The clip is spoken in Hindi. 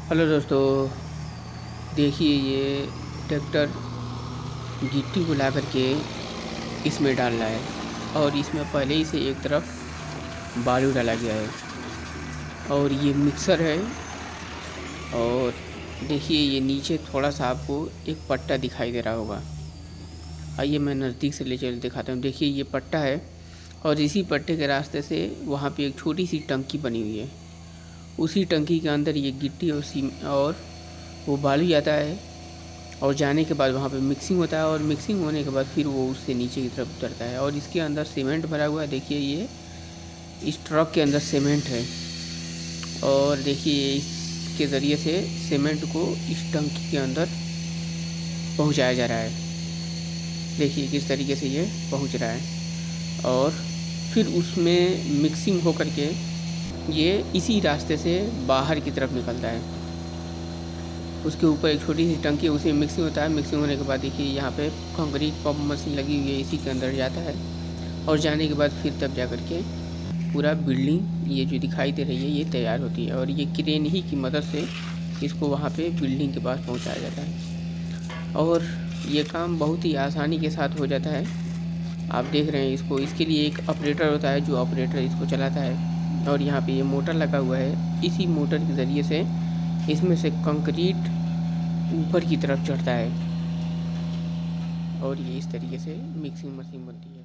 हेलो दोस्तों, देखिए ये ट्रैक्टर गिट्टी को ला करके इसमें डाल रहा है और इसमें पहले ही से एक तरफ बालू डाला गया है और ये मिक्सर है। और देखिए ये नीचे थोड़ा सा आपको एक पट्टा दिखाई दे रहा होगा। आइए मैं नज़दीक से ले चल दिखाता हूँ। देखिए ये पट्टा है और इसी पट्टे के रास्ते से वहाँ पे एक छोटी सी टंकी बनी हुई है। उसी टंकी के अंदर ये गिट्टी और वो बालू जाता है और जाने के बाद वहाँ पे मिक्सिंग होता है और मिक्सिंग होने के बाद फिर वो उससे नीचे की तरफ उतरता है और इसके अंदर सीमेंट भरा हुआ है। देखिए ये इस ट्रक के अंदर सीमेंट है और देखिए इसके ज़रिए से सीमेंट को इस टंकी के अंदर पहुँचाया जा रहा है। देखिए किस तरीके से ये पहुँच रहा है और फिर उसमें मिक्सिंग हो करके ये इसी रास्ते से बाहर की तरफ निकलता है। उसके ऊपर एक छोटी सी टंकी है, उसी में मिक्सिंग होता है। मिक्सिंग होने के बाद देखिए यहाँ पे कंक्रीट पंप मशीन लगी हुई है, इसी के अंदर जाता है और जाने के बाद फिर तब जा कर के पूरा बिल्डिंग ये जो दिखाई दे रही है ये तैयार होती है और ये क्रेन ही की मदद से इसको वहाँ पे बिल्डिंग के पास पहुँचाया जाता है और ये काम बहुत ही आसानी के साथ हो जाता है। आप देख रहे हैं इसको, इसके लिए एक ऑपरेटर होता है जो ऑपरेटर इसको चलाता है और यहाँ पे ये मोटर लगा हुआ है। इसी मोटर के ज़रिए से इसमें से कंक्रीट ऊपर की तरफ चढ़ता है और ये इस तरीके से मिक्सिंग मशीन बनती है।